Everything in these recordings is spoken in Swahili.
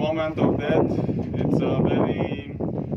moment of death, it's a very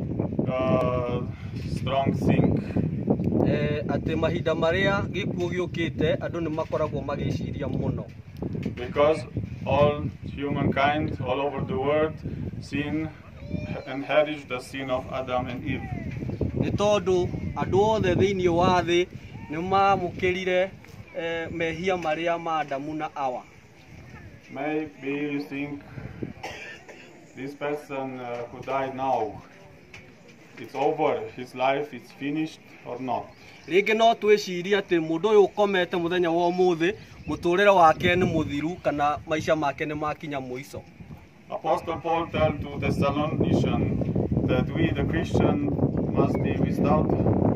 strong thing. Ate mahinda maria gikuo giukite andu ni makoragwo magiciria muno. Because all humankind all over the world sin inherits the sin of Adam and Eve. Ni tondu andu othe thiini wa thi ni mamukirire mehia maria ma Adamu na Hawa. Maybe you think this person who died now, it's over, his life is finished or not. Ringi no twiciria ati mundu uyu ukomete muthenya wa umuthi muturire wake ni muthiru kana maisha make ni makinya muico. Apostle Paul told to the Thessalonians that we the Christian must be without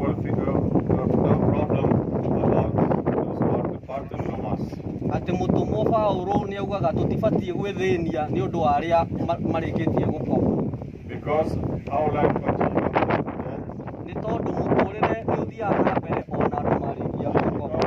problem about those who are departed from us. Ati mutumo Paulo ni augaga tutibatie gwithinia ni undu aria marikitie gukoma. Because our life ni tondu muturire ni uthia na mbere ona andu marikia gukoma.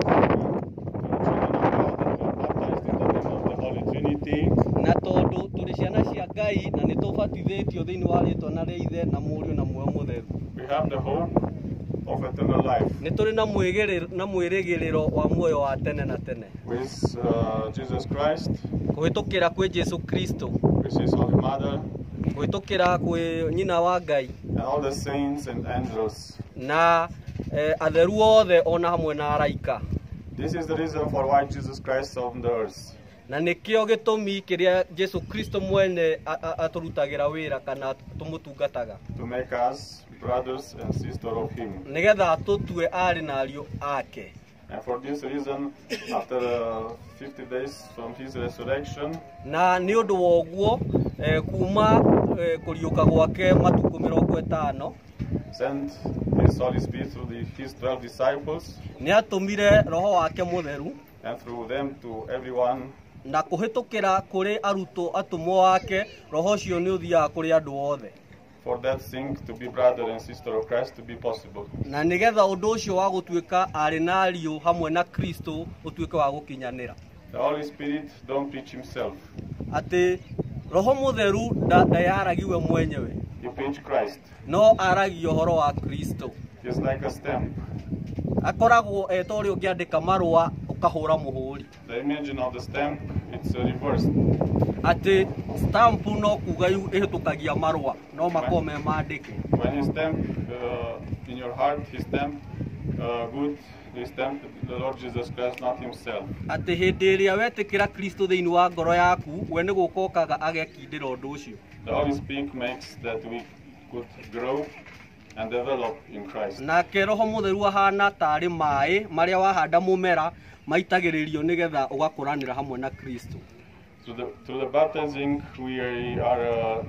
Na tondu turi ciana cia Ngai na ni tubatithitio thiini wa ritwa na ria Ithe na Mũriũ na Muoyo Mũtheru. We have the hope of eternal life. Ni turi na mwirigiriro wa muoyo wa tene na tene. With Jesus Christ. Kuhitukira kwi Jesu Kristo. With his Holy Mother. Kuhitukira kwi nyina wa Ngai. And all the saints and angels. Na atheru othe ona hamwe na araika. This is the reason for why Jesus Christ on the earth. Na nikio gitumi kiria Jesu Kristo mwene aturutagira wira kana tumutungataga. To make us brothers and sisters of him. Nigetha tutue ari na ariu ake. And for this reason, after 50 days from his resurrection, na ni undu wa uguo kuma kuriuka gwake matuku 50 sent his Holy Spirit through his 12 disciples. Ni atumire roho wake mutheru and through them to everyone. Na kuhitukira kuri aruto atumo wake roho cio ni uthia kuri andu othe. For that thing to be brother and sister of Christ to be possible. Na nigetha undu ucio wa gutuika ari na ariu hamwe na Kristo utuike wa gukinyanira. The Holy Spirit don't preach himself. Ati roho mutheru ndayaragiwe mwenyewe. He preach Christ. No aragio horo wa Kristo. It's like a stamp. Akoragwo etori ukiandika marua ukahura muhuri. The image of the stamp it's reversed. Ati stamp no kugayu ehitukagia marua no makome maandike. When he stamp in your heart, he stamp good. He stamped the Lord Jesus Christ, not himself. Ati hindi iria wetikira Kristo thiini wa ngoro yaku we ni gukokaga agekindira undu ucio. The Holy Spirit makes that we could grow and develop in Christ. Na ke roho mutheru ahana tari mai maria wahanda mumera maitagiririo nigetha ugakuranira hamwe na Kristo. Through the baptizing we are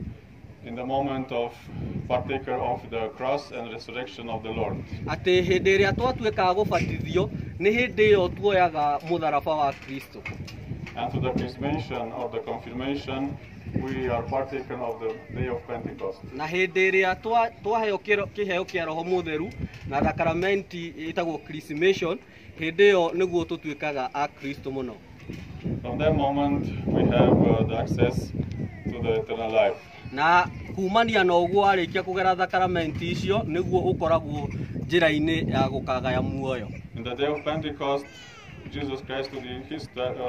in the moment of partaker of the cross and resurrection of the Lord. Ati hindi iria twatuika gubatithio ni hindi iyo tuoyaga mutharaba wa Kristo. And to the chrismation or the confirmation we are partaker of the day of Pentecost. Na hindi iria twaheo kiheo kia roho mutheru na sakramenti itagwo chrismation hindi iyo niguo tutuikaga a Kristo muno. From that moment we have the access to the eternal life. Na kumania na uguo arikia kugera sakramenti icio niguo ukoragwo njira-ini ya gukagaya muoyo. In the day of Pentecost, Jesus Christ with his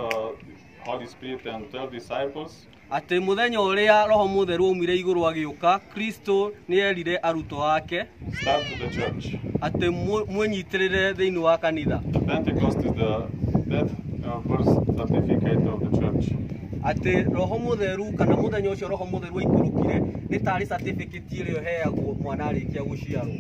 Holy Spirit and 12 disciples. Ati muthenya uria roho mutheru umire iguru agiuka Kristo ni erire aruto ake Start to the church. Ati mwenyitirire thiini wa kanitha. Pentecost is the birth certificate of the church. Ati roho mutheru kana muthenya ucio roho mutheru ikurukire ni tari certificate irio heagwo mwana arikia guciarwo.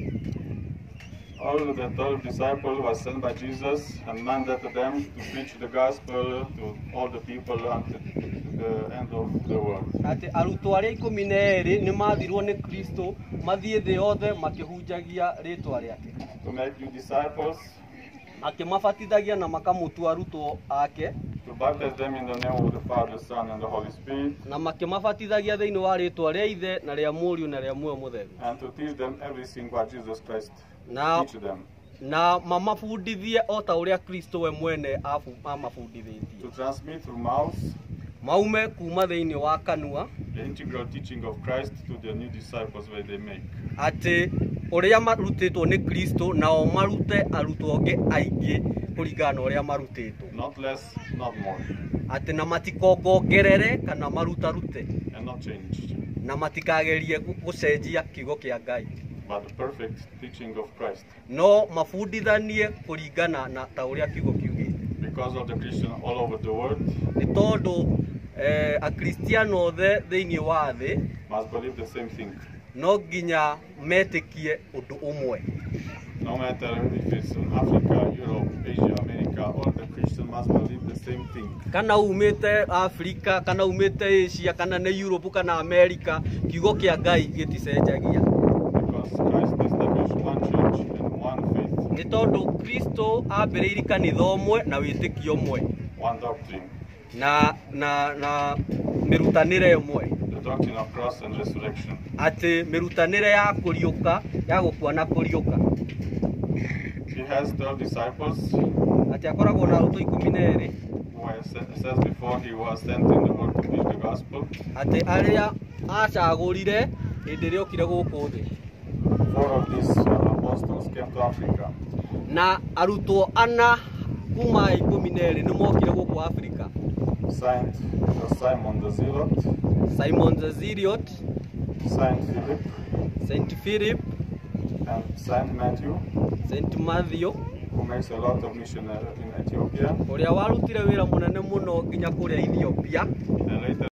All the 12 disciples were sent by Jesus and mandated them to preach the gospel to all the people until the end of the world. Ati aruto aria 12 ni mathirwo ni Kristo mathie thi yothe makihunjagia ritwa riake. To make you disciples. Akimabatithagia na makamutua aruto ake. To baptize them in the name of the Father, Son, and the Holy Spirit. Na makimabatithagia thiini wa ritwa ria Ithe na ria Mũriũ na ria Muoyo Mũtheru. And to teach them everything what Jesus Christ teach them. Na mamafundithie o ta uria Kristo we mwene amafundithitie. To transmit through mouth. maume kuma thiini wa kanua the integral teaching of Christ to the new disciples where they make. ati uria marutitwo ni Kristo nao marute arutwo onge aingi kuringana uria marutitwo. Not less, not more. Ati na matikogongerere kana marutarute. And not changed. Na matikagerie gucenjia kiugo kia Ngai. But the perfect teaching of Christ. No mafundithanie kuringana na ta uria kiugo kiugite. Because of the Christian all over the world. Ni tondu akristiano othe thiini wa thi must believe the same thing. No nginya metikie undu umwe. No matter if it's in Africa, Europe, Asia, America, all the Christians must believe the same thing. Kana umete Africa, kana umete Asia, kana ne Europe, kana America, kiugo kia Ngai giticenjagia. Because Christ established one church and one faith. Ni tondu Kristo ambiriiri kanitha umwe na witikio umwe. One doctrine. Na mirutanire umwe. The doctrine of cross and resurrection. Ati mirutanire ya kuriuka, ya gukua na kuriuka. He has 12 disciples. Ati akoragwo na arutwo 12. It says before he was sent in the world to preach the gospel. Ati aria acagurire hindi ria okire guku thi. 4 of these apostles came to Africa. Na arutwo ana kuma 12 ni mokire guku Africa. Simon the Zealot. Simon the Zealot. Saint Philip. And Saint Matthew. Saint Matthew. Who makes a lot of missionaries in Ethiopia. Uria warutire wira munene muno nginya kuria Ethiopia. And later